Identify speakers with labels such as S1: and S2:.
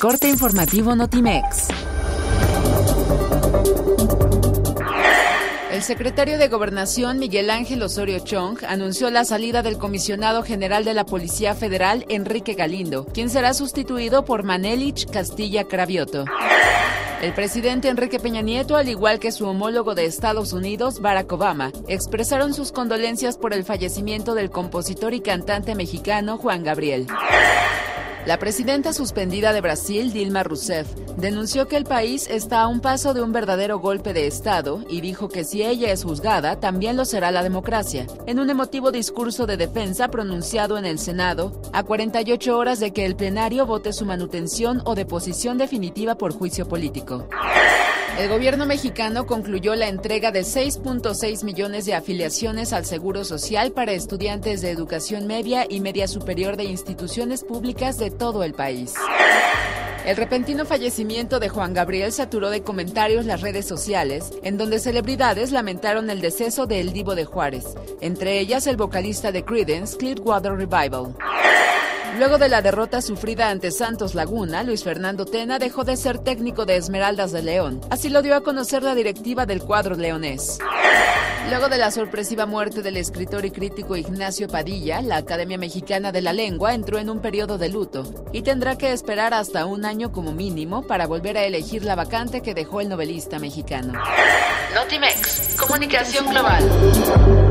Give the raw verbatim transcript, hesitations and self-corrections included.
S1: Corte informativo Notimex. El secretario de Gobernación, Miguel Ángel Osorio Chong, anunció la salida del comisionado general de la Policía Federal, Enrique Galindo, quien será sustituido por Manelich Castilla Cravioto. El presidente Enrique Peña Nieto, al igual que su homólogo de Estados Unidos, Barack Obama, expresaron sus condolencias por el fallecimiento del compositor y cantante mexicano Juan Gabriel. La presidenta suspendida de Brasil, Dilma Rousseff, denunció que el país está a un paso de un verdadero golpe de Estado y dijo que si ella es juzgada, también lo será la democracia, en un emotivo discurso de defensa pronunciado en el Senado, a cuarenta y ocho horas de que el plenario vote su manutención o deposición definitiva por juicio político. El gobierno mexicano concluyó la entrega de seis punto seis millones de afiliaciones al Seguro Social para estudiantes de educación media y media superior de instituciones públicas de todo el país. El repentino fallecimiento de Juan Gabriel saturó de comentarios las redes sociales, en donde celebridades lamentaron el deceso de El Divo de Juárez, entre ellas el vocalista de Creedence, Clearwater Revival. Luego de la derrota sufrida ante Santos Laguna, Luis Fernando Tena dejó de ser técnico de Esmeraldas de León. Así lo dio a conocer la directiva del cuadro leonés. Luego de la sorpresiva muerte del escritor y crítico Ignacio Padilla, la Academia Mexicana de la Lengua entró en un periodo de luto y tendrá que esperar hasta un año como mínimo para volver a elegir la vacante que dejó el novelista mexicano.
S2: Notimex, Comunicación Global.